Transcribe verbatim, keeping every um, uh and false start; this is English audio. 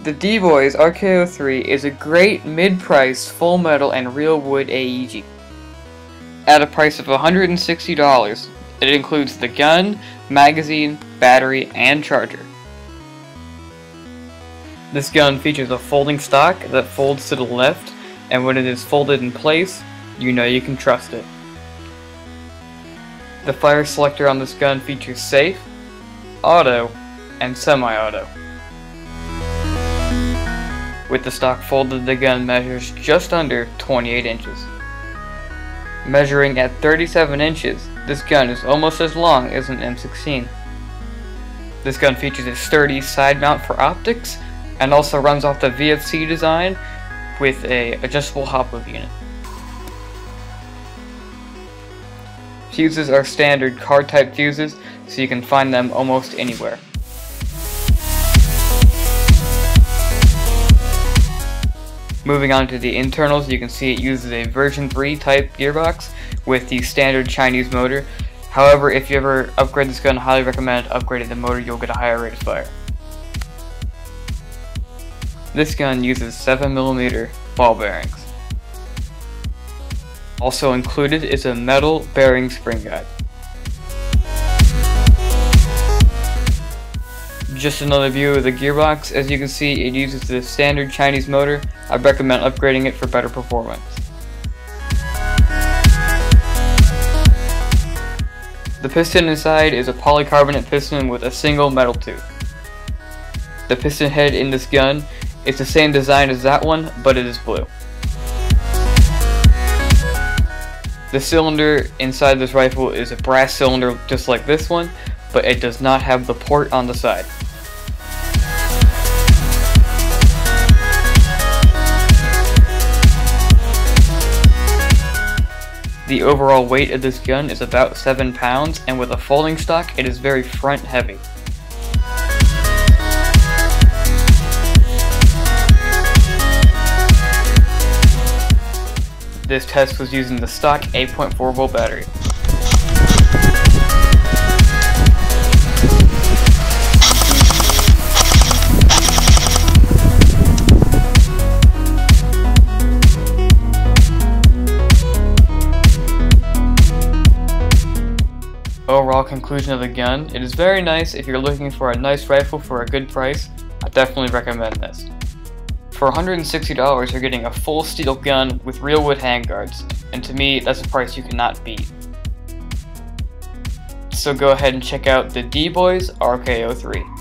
The DBoys R K zero three is a great mid-priced full metal and real wood A E G. At a price of one hundred sixty dollars, it includes the gun, magazine, battery, and charger. This gun features a folding stock that folds to the left, and when it is folded in place, you know you can trust it. The fire selector on this gun features safe, auto, and semi-auto. With the stock folded, the gun measures just under twenty-eight inches. Measuring at thirty-seven inches, this gun is almost as long as an M sixteen. This gun features a sturdy side mount for optics, and also runs off the V F C design with a adjustable hop loop unit. Fuses are standard card type fuses, so you can find them almost anywhere. Moving on to the internals, you can see it uses a version three type gearbox with the standard Chinese motor. However, if you ever upgrade this gun, I highly recommend upgrading the motor, you'll get a higher rate of fire. This gun uses seven millimeter ball bearings. Also included is a metal bearing spring guide. Just another view of the gearbox. As you can see, it uses the standard Chinese motor. I recommend upgrading it for better performance. The piston inside is a polycarbonate piston with a single metal tooth. The piston head in this gun is the same design as that one, but it is blue. The cylinder inside this rifle is a brass cylinder just like this one, but it does not have the port on the side. The overall weight of this gun is about seven pounds, and with a folding stock, it is very front heavy. This test was using the stock eight point four volt battery. Overall conclusion of the gun, it is very nice. If you're looking for a nice rifle for a good price, I definitely recommend this. For one hundred sixty dollars, you're getting a full steel gun with real wood handguards, and to me, that's a price you cannot beat. So go ahead and check out the DBoys R K zero three.